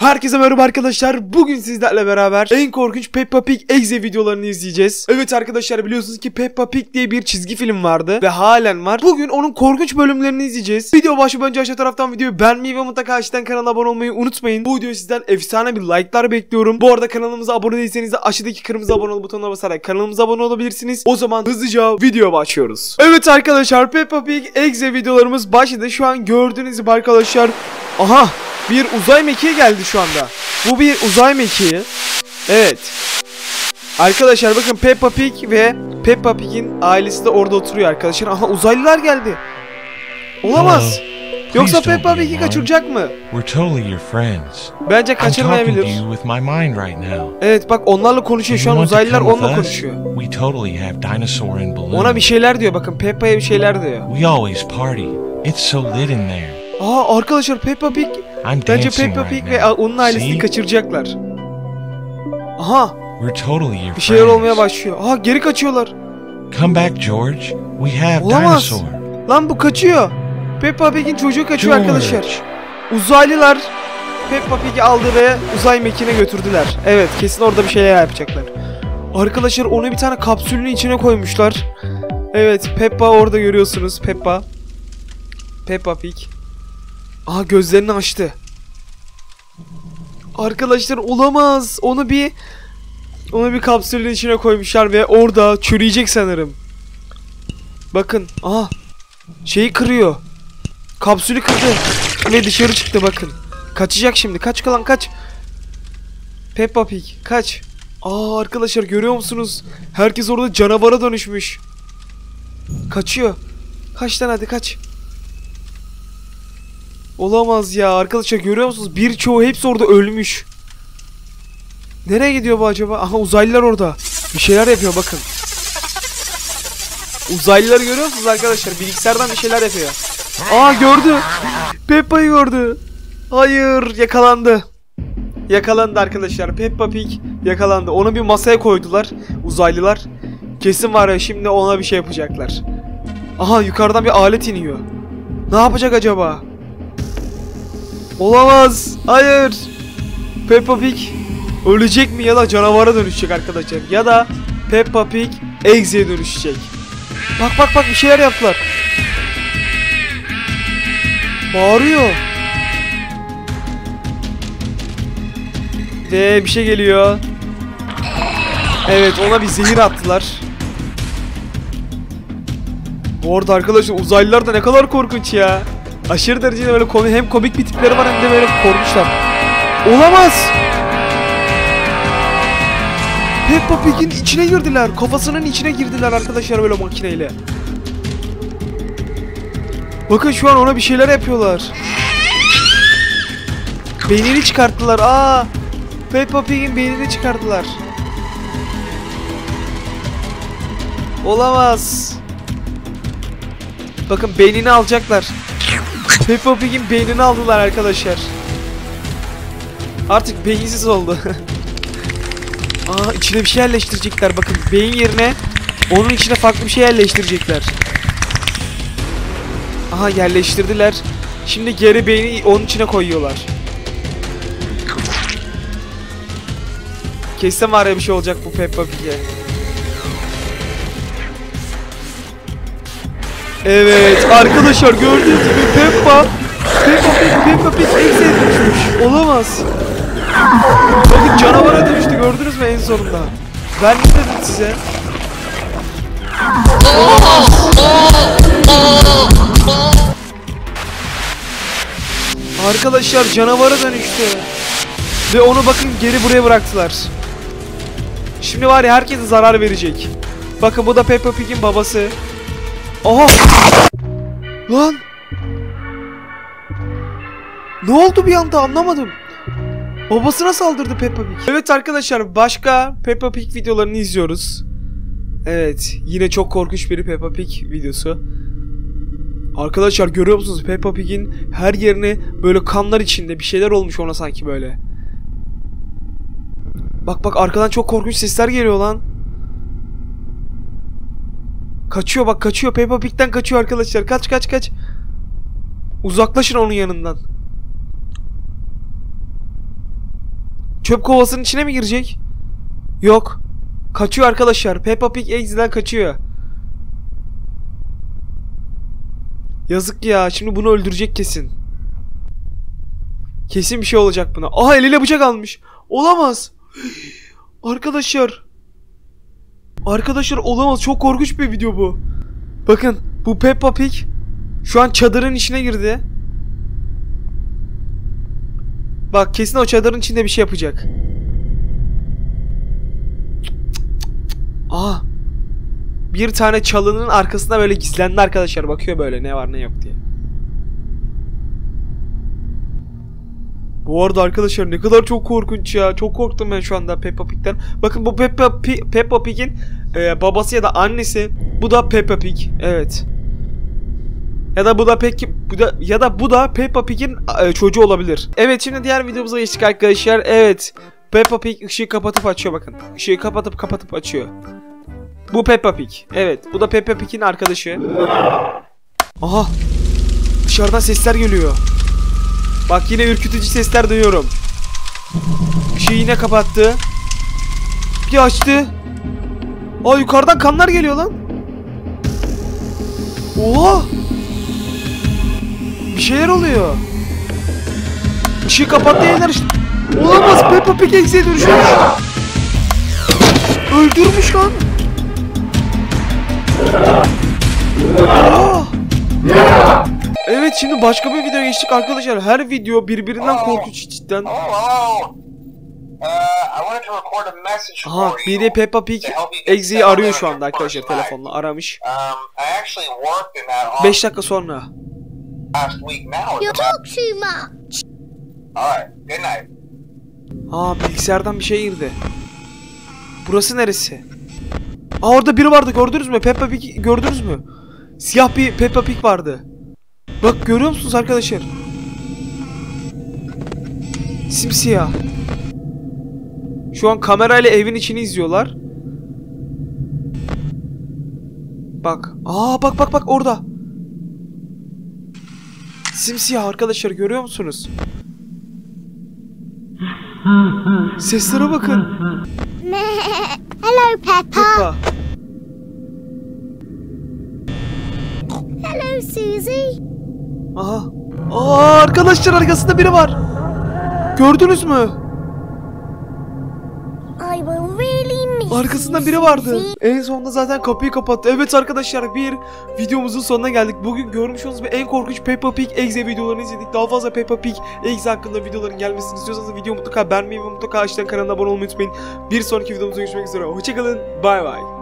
Herkese merhaba arkadaşlar. Bugün sizlerle beraber en korkunç Peppa Pig exe videolarını izleyeceğiz. Evet arkadaşlar, biliyorsunuz ki Peppa Pig diye bir çizgi film vardı ve halen var. Bugün onun korkunç bölümlerini izleyeceğiz. Video başlamadan önce aşağı taraftan videoyu beğenmeyi ve mutlaka aşağıdan kanala abone olmayı unutmayın. Bu videoya sizden efsane bir like'lar bekliyorum. Bu arada kanalımıza abone değilseniz de aşağıdaki kırmızı abone ol butonuna basarak kanalımıza abone olabilirsiniz. O zaman hızlıca videoya başlıyoruz. Evet arkadaşlar, Peppa Pig exe videolarımız başladı. Şu an gördüğünüz gibi arkadaşlar. Aha! Bir uzay mekiği geldi şu anda. Bu bir uzay mekiği. Evet. Arkadaşlar bakın, Peppa Pig ve Peppa Pig'in ailesi de orada oturuyor arkadaşlar. Aha, uzaylılar geldi. Olamaz. Yoksa Peppa Pig'i kaçıracak mı? Bence kaçırmayabilir. Evet bak, onlarla konuşuyor şu an, uzaylılar onunla konuşuyor. Ona bir şeyler diyor, bakın Peppa'ya bir şeyler diyor. Aa arkadaşlar, Peppa Pig. Bence Peppa Pig ve onun ailesini kaçıracaklar. Aha. Bir şeyler olmaya başlıyor. Aha, geri kaçıyorlar. Olamaz. Lan bu kaçıyor. Peppa Pig'in çocuğu kaçıyor arkadaşlar. Uzaylılar Peppa Pig'i aldı ve uzay mekiğine götürdüler. Evet, kesin orada bir şeyler yapacaklar. Arkadaşlar onu bir tane kapsülün içine koymuşlar. Evet, Peppa orada görüyorsunuz. Peppa Pig. Aha, gözlerini açtı. Arkadaşlar olamaz. Onu bir kapsülün içine koymuşlar ve orada çürüyecek sanırım. Bakın. Aha. Şeyi kırıyor. Kapsülü kırdı ve dışarı çıktı bakın. Kaçacak şimdi. Kaç kalan kaç. Peppa Pig kaç. Aa arkadaşlar, görüyor musunuz? Herkes orada canavara dönüşmüş. Kaçıyor. Kaç tane, hadi kaç. Olamaz ya arkadaşlar, görüyor musunuz? Birçoğu, hepsi orada ölmüş. Nereye gidiyor bu acaba? Aha, uzaylılar orada. Bir şeyler yapıyor bakın. Uzaylıları görüyor musunuz arkadaşlar? Bilgisayardan bir şeyler yapıyor. Aa, gördü. Peppa'yı gördü. Hayır, yakalandı. Yakalandı arkadaşlar. Peppa Pig yakalandı. Onu bir masaya koydular uzaylılar. Kesin var ya, şimdi ona bir şey yapacaklar. Aha, yukarıdan bir alet iniyor. Ne yapacak acaba? Olamaz. Hayır. Peppa Pig ölecek mi ya da canavara dönüşecek arkadaşlar. Ya da Peppa Pig exe'ye dönüşecek. Bak bir şeyler yaptılar. Bağırıyor. Ve bir şey geliyor. Evet, ona bir zehir attılar. Bu arada arkadaşlar, uzaylılar da ne kadar korkunç ya. Aşırı derecede böyle hem komik bir tipleri var hem de böyle korkunçlar. Olamaz. Peppa Pig'in içine girdiler. Kafasının içine girdiler arkadaşlar, böyle makineyle. Bakın şu an ona bir şeyler yapıyorlar. Beynini çıkarttılar. Aa, Peppa Pig'in beynini çıkarttılar. Olamaz. Bakın, beynini alacaklar. Peppa Pig'in beynini aldılar arkadaşlar. Artık beyinsiz oldu. Aa, içine bir şey yerleştirecekler. Bakın, beyin yerine onun içine farklı bir şey yerleştirecekler. Aha, yerleştirdiler. Şimdi geri beyni onun içine koyuyorlar. Kesin var ya, bir şey olacak bu Peppa Pig'e. Evet arkadaşlar, gördüğünüz gibi Peppa Pig exe'ye dönüşmüş. Olamaz. Bakın, canavara dönüştü, gördünüz mü en sonunda? Ben ne dedim size? Arkadaşlar canavara dönüştü. Ve onu bakın geri buraya bıraktılar. Şimdi var ya, herkese zarar verecek. Bakın, bu da Peppa Pig'in babası. Aha! Lan! Ne oldu bir anda, anlamadım. Babasına saldırdı Peppa Pig. Evet arkadaşlar, başka Peppa Pig videolarını izliyoruz. Evet, yine çok korkunç bir Peppa Pig videosu. Arkadaşlar görüyor musunuz? Peppa Pig'in her yerine böyle kanlar içinde bir şeyler olmuş ona sanki böyle. Bak arkadan çok korkunç sesler geliyor lan. Kaçıyor bak, kaçıyor. Peppa Pig'den kaçıyor arkadaşlar. Kaç. Uzaklaşın onun yanından. Çöp kovasının içine mi girecek? Yok. Kaçıyor arkadaşlar. Peppa Pig Eggsy'den kaçıyor. Yazık ya. Şimdi bunu öldürecek kesin. Kesin bir şey olacak buna. Aha, eliyle bıçak almış. Olamaz. Arkadaşlar. Arkadaşlar olamaz. Çok korkunç bir video bu. Bakın bu Peppa Pig şu an çadırın içine girdi. Bak kesin o çadırın içinde bir şey yapacak. Aa. Bir tane çalının arkasında böyle gizlendi arkadaşlar. Bakıyor böyle ne var ne yok diye. Bu arada arkadaşlar ne kadar çok korkunç ya. Çok korktum ben şu anda Peppa Pig'ten. Bakın bu Peppa Pig'in babası ya da annesi. Bu da Peppa Pig. Evet. Ya da bu da Peppa Pig'in çocuğu olabilir. Evet, şimdi diğer videomuza geçtik arkadaşlar. Evet. Peppa Pig ışığı kapatıp açıyor bakın. Işığı kapatıp açıyor. Bu Peppa Pig. Evet, bu da Peppa Pig'in arkadaşı. Aha. Dışarıdan sesler geliyor. Bak yine ürkütücü sesler duyuyorum. Işığı yine kapattı. Bir açtı. Aa, yukarıdan kanlar geliyor lan. Oha. Bir şeyler oluyor. Işığı kapattı yerler işte. Olamaz, Peppa Pig Eggsy'ye dönüşmüş. Öldürmüş lan. Oha. Evet, şimdi başka bir video geçtik arkadaşlar. Her video birbirinden korkunç cidden. Aha, biri Peppa Pig Eggsy'yi arıyor şu anda arkadaşlar, telefonla aramış. 5 dakika sonra. You talk too much. Aa, bilgisayardan bir şey girdi. Burası neresi? Aa, orada biri vardı, gördünüz mü? Peppa Pig gördünüz mü? Siyah bir Peppa Pig vardı. Bak, görüyor musunuz arkadaşlar? Simsiyah. Şu an kamerayla evin içini izliyorlar. Bak. Aa, bak orada. Simsiyah arkadaşlar, görüyor musunuz? Seslere bakın. Hello, Peppa. Peppa. Hello, Susie. Aha. Aa, arkadaşlar arkasında biri var. Gördünüz mü? I will really miss Arkasında biri vardı. En sonunda zaten kapıyı kapattı. Evet arkadaşlar, bir videomuzun sonuna geldik. Bugün görmüş olduğunuz en korkunç Peppa Pig Eggsy videolarını izledik. Daha fazla Peppa Pig Eggsy hakkında videoların gelmesini istiyorsanız videomu mutlaka beğenmeyi ve mutlaka aşağıdan kanalına abone olmayı unutmayın. Bir sonraki videomuzda görüşmek üzere. Hoşçakalın. Bay bay.